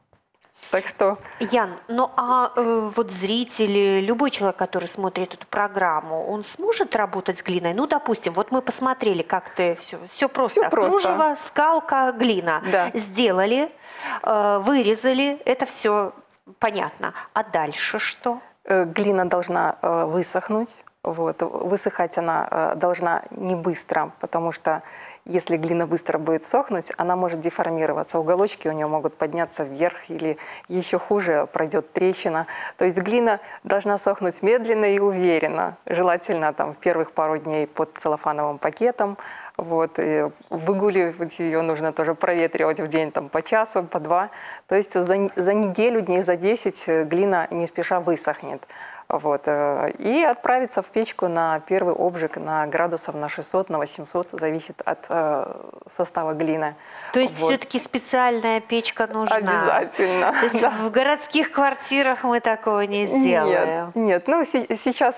Так что... Ян, ну а э, вот зрители, любой человек, который смотрит эту программу, он сможет работать с глиной? Ну, допустим, вот мы посмотрели, как ты все, все просто. Все просто. Кружево, скалка, глина. Да. Сделали, э, вырезали, это все понятно. А дальше что? Э, глина должна э, высохнуть. Вот. Высыхать она э, должна не быстро, потому что если глина быстро будет сохнуть, она может деформироваться. Уголочки у нее могут подняться вверх или еще хуже, пройдет трещина. То есть глина должна сохнуть медленно и уверенно. Желательно там, в первых пару дней под целлофановым пакетом. Вот. И выгуливать ее нужно тоже проветривать в день там, по часу, по два. То есть за, за неделю, дней за десять глина не спеша высохнет. Вот. И отправиться в печку на первый обжиг на градусов на шестьсот, на восемьсот, зависит от э, состава глины. То есть вот. все-таки специальная печка нужна? Обязательно. То есть да. в городских квартирах мы такого не сделаем? Нет, нет. Ну, си сейчас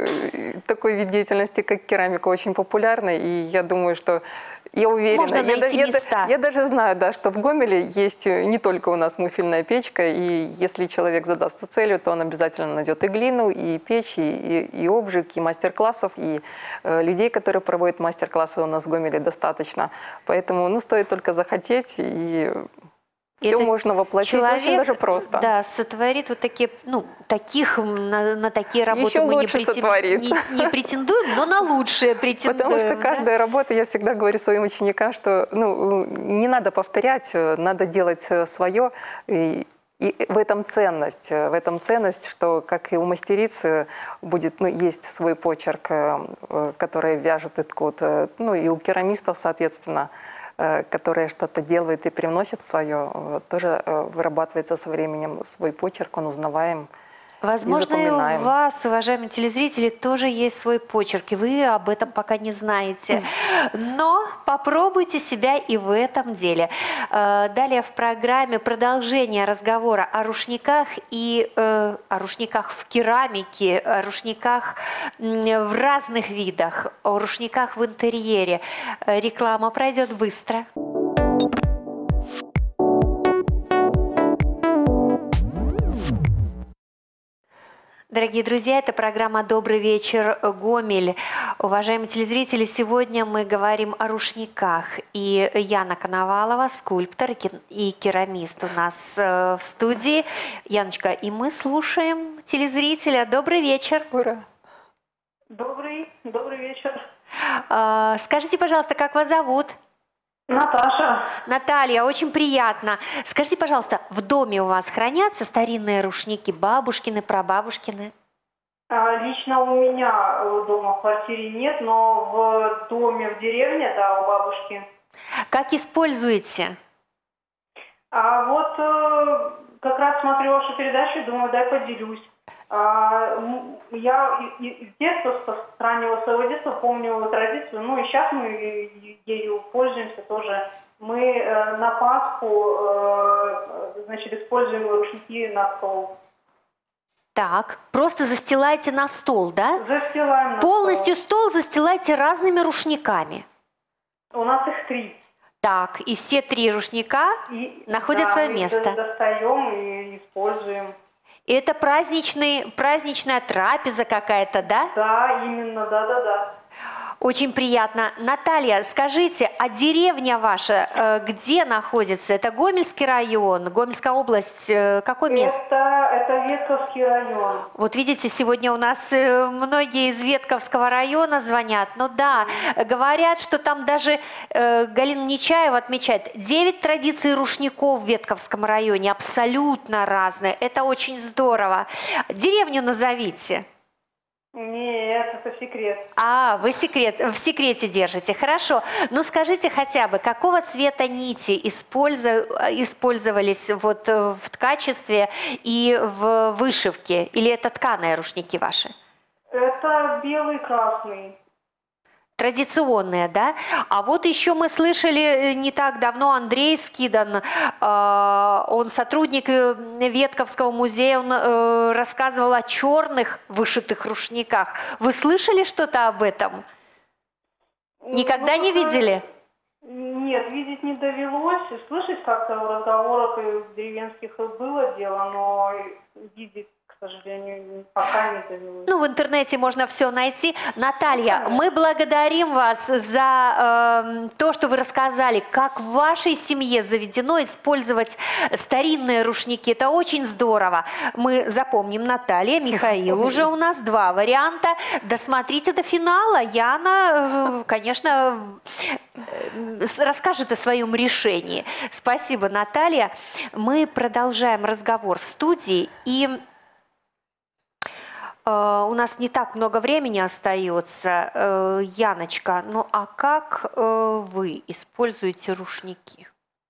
э, такой вид деятельности, как керамика, очень популярный, и я думаю, что я уверена, Можно найти я, места. Я, я даже знаю, да, что в Гомеле есть не только у нас муфельная печка, и если человек задастся целью, то он обязательно найдет и глину, и печь, и, и, и обжиг, и мастер-классов, и э, людей, которые проводят мастер-классы у нас в Гомеле, достаточно. Поэтому, ну, стоит только захотеть, и все Это можно воплотить, человек, очень даже просто. Да, сотворит вот такие, ну, таких, на, на такие работы Еще мы не, лучше претен... сотворит. не, не претендуем, но на лучшие претендуем. Потому что да? каждая работа, я всегда говорю своим ученикам, что ну, не надо повторять, надо делать свое. И, и в этом ценность, в этом ценность, что как и у мастериц будет, ну, есть свой почерк, который вяжет и ткут, ну и у керамистов, соответственно, которые что-то делают и привносят свое, тоже вырабатывается со временем свой почерк, он узнаваем. Возможно, и у вас, уважаемые телезрители, тоже есть свой почерк, и вы об этом пока не знаете. Но попробуйте себя и в этом деле. Далее в программе продолжение разговора о рушниках и э, о рушниках в керамике, о рушниках в разных видах, о рушниках в интерьере. Реклама пройдет быстро. Дорогие друзья, это программа «Добрый вечер, Гомель». Уважаемые телезрители, сегодня мы говорим о рушниках. И Яна Коновалова, скульптор и керамист у нас в студии. Яночка, и мы слушаем телезрителя. Добрый вечер. Ура! Добрый, добрый вечер. Скажите, пожалуйста, как вас зовут? Наташа. Наталья, очень приятно. Скажите, пожалуйста, в доме у вас хранятся старинные рушники, бабушкины, прабабушкины? А, лично у меня дома в квартире нет, но в доме в деревне, да, у бабушки. Как используете? А вот э, как раз смотрю вашу передачу и думаю, дай поделюсь. А, я из детства, с раннего своего детства помню традицию, ну и сейчас мы ею пользуемся тоже. Мы э, на Пасху, э, значит, используем рушники на стол. Так, просто застилайте на стол, да? Застилаем на Полностью стол. стол застилайте разными рушниками. У нас их три. Так, и все три рушника И, находят да, свое мы место. их достаем и используем. И это праздничный, праздничная трапеза какая-то, да? Да, именно, да-да-да. Очень приятно. Наталья, скажите, а деревня ваша э, где находится? Это Гомельский район, Гомельская область, э, какое место? Это, это Ветковский район. Вот видите, сегодня у нас э, многие из Ветковского района звонят. Ну да, говорят, что там даже э, Галина Нечаева отмечает, девять традиций рушников в Ветковском районе, абсолютно разные. Это очень здорово. Деревню назовите. Нет, это секрет. А, вы секрет, в секрете держите, хорошо. Ну скажите хотя бы, какого цвета нити использу- использовались вот в ткачестве и в вышивке? Или это тканые рушники ваши? Это белый, красный. Традиционные, да? А вот еще мы слышали не так давно Андрей Скидан, э, он сотрудник э, Ветковского музея, он э, рассказывал о черных вышитых рушниках. Вы слышали что-то об этом? Никогда Ну, не видели? Нет, видеть не довелось. Слышать как-то в разговорах и в деревенских было дело, но видеть, к сожалению, пока не довелось. Ну, в интернете можно все найти. Наталья, мы благодарим вас за э, то, что вы рассказали, как в вашей семье заведено использовать старинные рушники. Это очень здорово. Мы запомним, Наталья, Михаил уже у нас два варианта. Досмотрите до финала. Яна, э, конечно, э, расскажет о своем решении. Спасибо, Наталья. Мы продолжаем разговор в студии. И Uh, у нас не так много времени остается. Uh, Яночка, ну а как uh, вы используете рушники?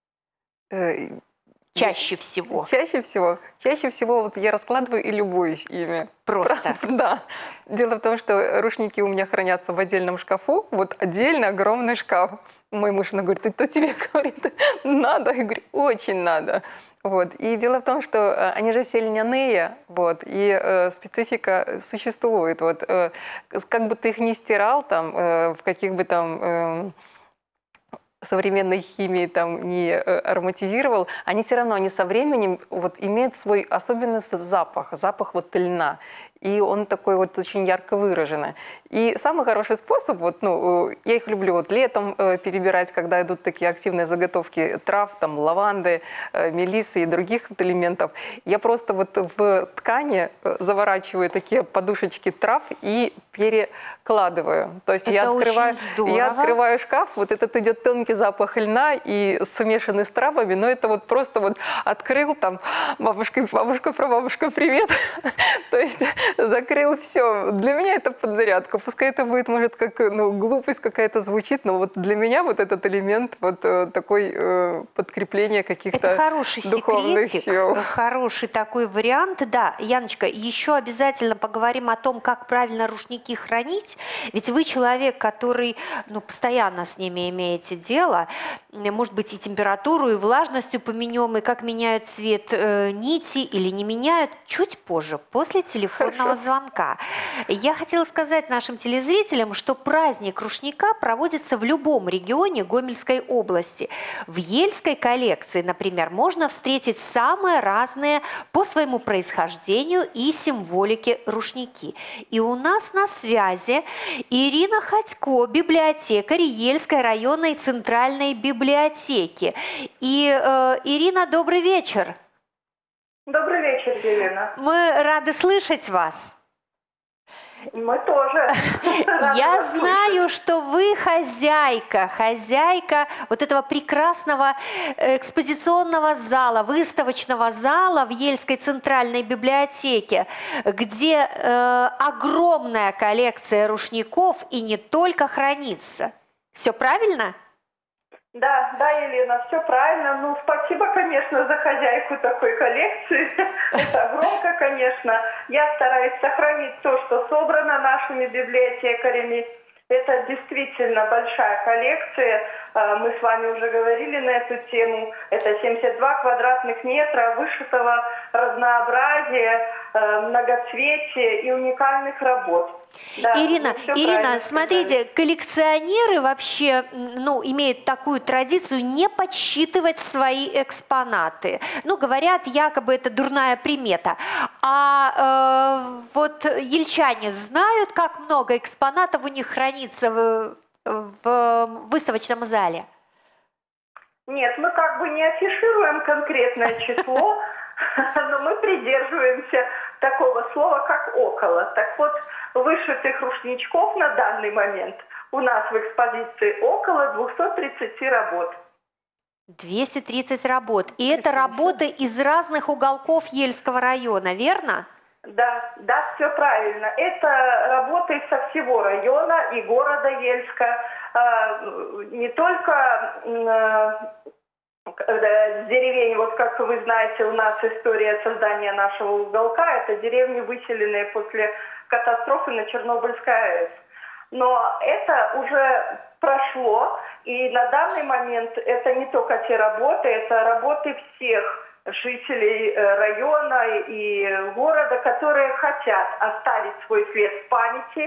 Чаще всего. Чаще всего. Чаще всего вот я раскладываю и любуюсь ими. Просто? Да. Дело в том, что рушники у меня хранятся в отдельном шкафу. Вот отдельно огромный шкаф. Мой муж говорит, это тебе, говорит, надо? Я говорю, очень надо. Вот. И дело в том, что они же все льняные, вот, и э, специфика существует. Вот, э, как бы ты их ни стирал, там, э, в каких бы там э, современной химии там не э, ароматизировал, они все равно, они со временем вот, имеют свой особенный запах, запах вот льна. И он такой вот очень ярко выраженный. И самый хороший способ, вот, ну, я их люблю вот летом э, перебирать, когда идут такие активные заготовки трав, там, лаванды, э, мелиссы и других вот элементов. Я просто вот в ткани заворачиваю такие подушечки трав и перекладываю. То есть я открываю, я открываю шкаф, вот этот идет тонкий запах льна и смешанный с травами, но это вот просто вот открыл там, бабушка, бабушка, прабабушка, привет. То есть закрыл, все. Для меня это подзарядка. Пускай это будет, может, как, ну, глупость какая-то звучит, но вот для меня вот этот элемент, вот такой э, подкрепление каких-то духовных сил. Хороший такой вариант. Да, Яночка, еще обязательно поговорим о том, как правильно рушники хранить. Ведь вы человек, который, ну, постоянно с ними имеете дело. Может быть, и температуру, и влажностью поменем, и как меняют цвет э, нити или не меняют. Чуть позже, после телефонного Хорошо. звонка. Я хотела сказать нашим телезрителям, что праздник рушника проводится в любом регионе Гомельской области. В Ельской коллекции, например, можно встретить самые разные по своему происхождению и символике рушники. И у нас на связи Ирина Ходько, библиотекарь Ельской районной центральной библиотеки. И, э, Ирина, добрый вечер. Добрый вечер, Елена. Мы рады слышать вас. Мы тоже. Я знаю, что вы хозяйка, хозяйка вот этого прекрасного экспозиционного зала, выставочного зала в Ельской центральной библиотеке, где э, огромная коллекция рушников и не только хранится. Все правильно? Да, да, Елена, все правильно. Ну, спасибо, конечно, за хозяйку такой коллекции. Это громко, конечно. Я стараюсь сохранить то, что собрано нашими библиотекарями. Это действительно большая коллекция. Мы с вами уже говорили на эту тему. Это семьдесят два квадратных метра вышитого разнообразия, многоцветия и уникальных работ. Да, Ирина, Ирина, смотрите, коллекционеры вообще, ну, имеют такую традицию не подсчитывать свои экспонаты. Ну, говорят, якобы это дурная примета. А э, вот ельчане знают, как много экспонатов у них хранится в, в выставочном зале? Нет, мы как бы не афишируем конкретное число, но мы придерживаемся такого слова, как «около». Так вот, вышитых рушничков на данный момент у нас в экспозиции около двухсот тридцати работ. двести тридцать работ. И это работы из разных уголков Ельского района, верно? Да, да, все правильно. Это работы со всего района и города Ельска. Не только с деревень, вот как вы знаете, у нас история создания нашего уголка, это деревни, выселенные после катастрофы на Чернобыльской АЭС. Но это уже прошло, и на данный момент это не только те работы, это работы всех жителей района и города, которые хотят оставить свой след в памяти,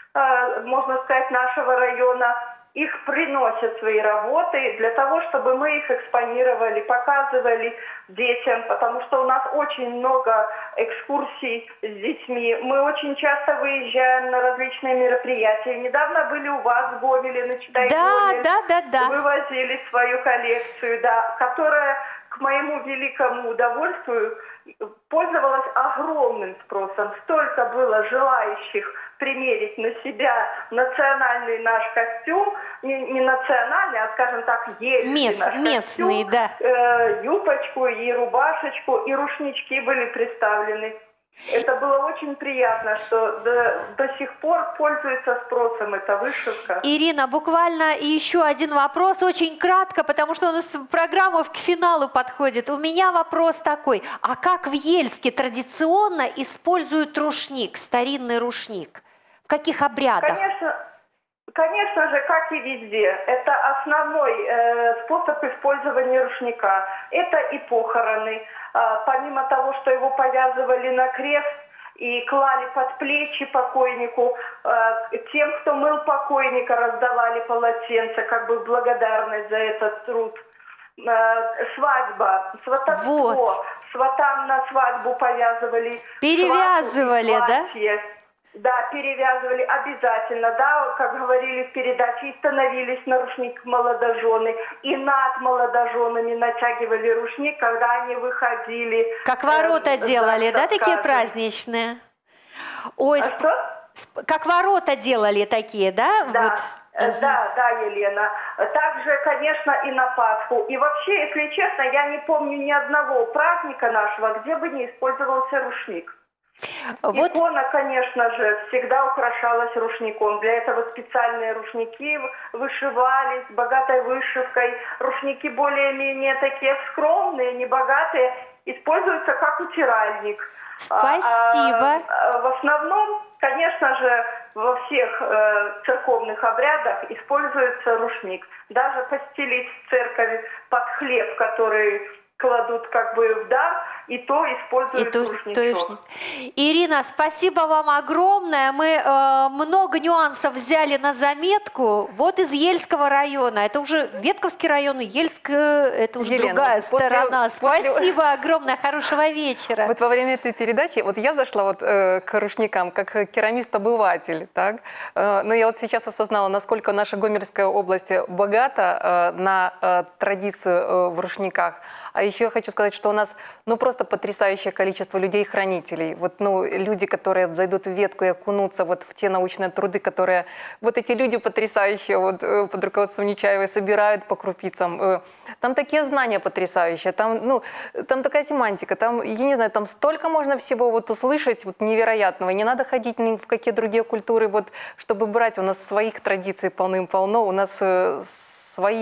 можно сказать, нашего района. Их приносят свои работы для того, чтобы мы их экспонировали, показывали детям, потому что у нас очень много экскурсий с детьми. Мы очень часто выезжаем на различные мероприятия. Недавно были у вас в Гомеле, на Читай-Гомель. Да, да, да, да. Вывозили свою коллекцию, да, которая, к моему великому удовольствию, пользовалась огромным спросом. Столько было желающих примерить на себя национальный наш костюм, не, не национальный, а, скажем так, ельский Мест, наш местный, костюм, да. э, юбочку и рубашечку, и рушнички были представлены. Это было очень приятно, что до, до сих пор пользуется спросом эта вышивка. Ирина, буквально еще один вопрос, очень кратко, потому что у нас программа к финалу подходит. У меня вопрос такой, а как в Ельске традиционно используют рушник, старинный рушник? В каких обрядах? Конечно, конечно же, как и везде, это основной э, способ использования рушника. Это и похороны. А, помимо того, что его повязывали на крест и клали под плечи покойнику, а, тем, кто мыл покойника, раздавали полотенца, как бы в благодарность за этот труд. А, свадьба, сватовство. Вот. Сватам на свадьбу повязывали. Перевязывали, да? Да, перевязывали обязательно, да, как говорили в передаче, и становились на рушник молодожены, и над молодоженами натягивали рушник, когда они выходили. Как ворота э, делали, да, такие скажем. праздничные? Ой, А сп... что? Сп... как ворота делали такие, да? Да, вот. э, да, да, Елена. Также, конечно, и на Пасху. И вообще, если честно, я не помню ни одного праздника нашего, где бы не использовался рушник. Вот. Икона, конечно же, всегда украшалась рушником. Для этого специальные рушники вышивались с богатой вышивкой. Рушники более-менее такие скромные, небогатые, используются как утиральник. Спасибо. А, а, в основном, конечно же, во всех э, церковных обрядах используется рушник. Даже постелить в церковь под хлеб, который кладут как бы в дар, и то используют и то, рушничок. То, Ирина, спасибо вам огромное. Мы э, много нюансов взяли на заметку. Вот из Ельского района. Это уже Ветковский район, и Ельск, это уже Елена, другая после, сторона. после... Спасибо огромное, хорошего вечера. Вот во время этой передачи, вот я зашла вот э, к рушникам, как керамист-обыватель, так? Э, но я вот сейчас осознала, насколько наша Гомельская область богата э, на э, традицию э, в рушниках. А еще я хочу сказать, что у нас ну, просто потрясающее количество людей-хранителей. Вот, ну, люди, которые зайдут в ветку и окунутся вот в те научные труды, которые вот эти люди потрясающие вот, под руководством Нечаевой собирают по крупицам. Там такие знания потрясающие, там, ну, там такая семантика, там, я не знаю, там столько можно всего вот услышать вот, невероятного. Не надо ходить ни в какие другие культуры, вот, чтобы брать. У нас своих традиций полным-полно, у нас свои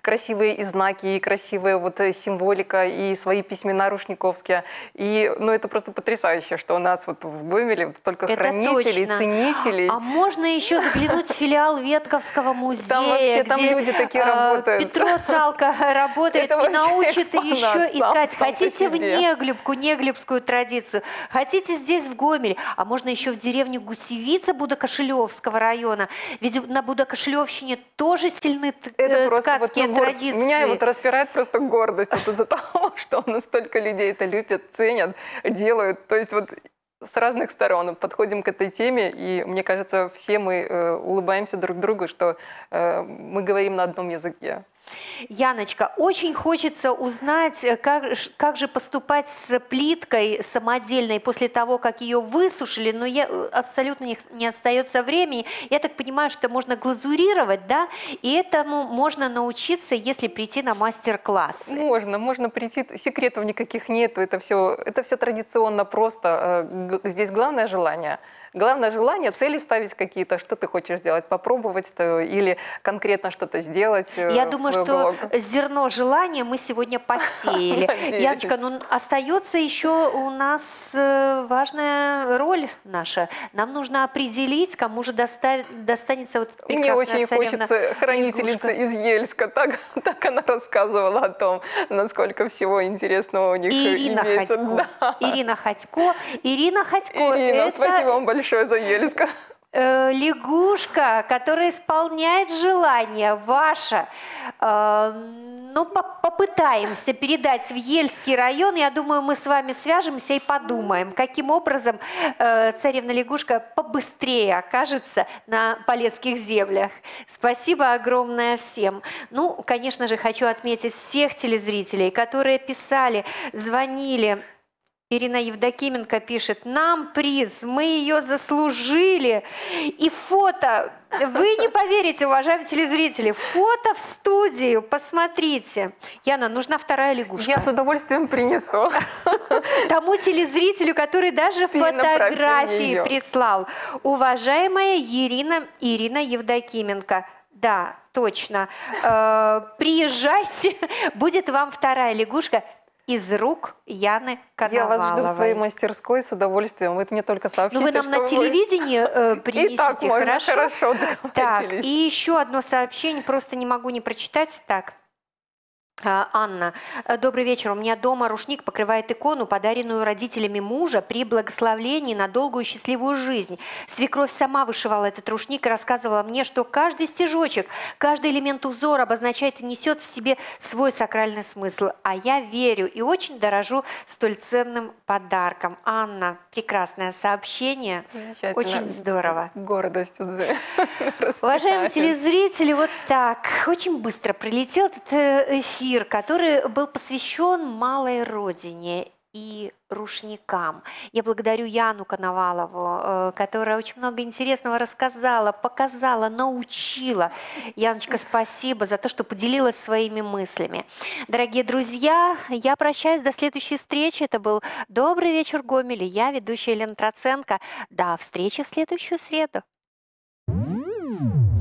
красивые и знаки, и красивая вот символика, и свои письмена рушниковские. И, ну, это просто потрясающе, что у нас вот в Гомеле только Это хранители, точно. ценители. А можно еще заглянуть в филиал Ветковского музея, Там вообще, где там люди такие а, работают. Петро Цалка работает Это и вообще научит экспонат еще и сам- ткать. сам по Хотите в себе. Неглюбку, неглюбскую традицию, хотите здесь в Гомеле, а можно еще в деревню Гусевица Будокошелевского района. Ведь на Будокошелевщине тоже сильны т- Это э, просто вот, ткацкие ну, горд- традиции. Меня вот распирает просто гордость вот из-за того, что у нас столько людей это любят, ценят, делают. То есть вот с разных сторон подходим к этой теме, и мне кажется, все мы э, улыбаемся друг другу, что э, мы говорим на одном языке. Яночка, очень хочется узнать, как, ж- как же поступать с плиткой самодельной после того, как ее высушили, но я, абсолютно не, не остается времени. Я так понимаю, что можно глазурировать, да, и этому можно научиться, если прийти на мастер-класс. Можно, можно прийти, секретов никаких нету, это все, это все традиционно просто. Э, г- Здесь главное желание. Главное желание, цели ставить какие-то, что ты хочешь сделать, попробовать э, или конкретно что-то сделать. э, Я в думаю, свой что уголок. зерно желания мы сегодня посеяли. Надеюсь. Яночка, ну остается еще у нас э, важная роль наша. Нам нужно определить, кому же доста- достанется вот Мне прекрасная очень царевна хочется хранительница лягушка. из Ельска. Так, так она рассказывала о том, насколько всего интересного у них Ирина имеется. Ходько. Да. Ирина Ходько. Ирина Ходько. Ирина, это спасибо вам большое за Ельска. э, лягушка, которая исполняет желание ваше. Э, ну, по- попытаемся передать в Ельский район. Я думаю, мы с вами свяжемся и подумаем, каким образом э, царевна-лягушка побыстрее окажется на полесских землях. Спасибо огромное всем. Ну, конечно же, хочу отметить всех телезрителей, которые писали, звонили. Ирина Евдокименко пишет: нам приз, мы ее заслужили. И фото, вы не поверите, уважаемые телезрители, фото в студию, посмотрите. Яна, нужна вторая лягушка. Я с удовольствием принесу. Тому телезрителю, который даже Ты направь фотографии её. прислал. Уважаемая Ирина, Ирина Евдокименко. Да, точно. Э, приезжайте, будет вам вторая лягушка из рук Яны Коноваловой. Я вас жду в своей мастерской с удовольствием. Вы мне только сообщите, Ну вы нам что на вы- телевидении э, И принесите, так можно, хорошо? хорошо, Так, договорились. и еще одно сообщение, просто не могу не прочитать. Так. А, Анна, э, добрый вечер. У меня дома рушник покрывает икону, подаренную родителями мужа при благословлении на долгую счастливую жизнь. Свекровь сама вышивала этот рушник и рассказывала мне, что каждый стежочек, каждый элемент узора обозначает и несет в себе свой сакральный смысл. А я верю и очень дорожу столь ценным подарком. Анна, прекрасное сообщение. Замечательно. Очень здорово. Гордость. вот за- Уважаемые распитает. телезрители, вот так, очень быстро прилетел этот э, эфир, который был посвящен малой родине и рушникам. Я благодарю Яну Коновалову, э, которая очень много интересного рассказала, показала, научила. Яночка, спасибо за то, что поделилась своими мыслями. Дорогие друзья, я прощаюсь до следующей встречи. Это был «Добрый вечер, Гомель». Я ведущая Елена Троценко. До встречи в следующую среду.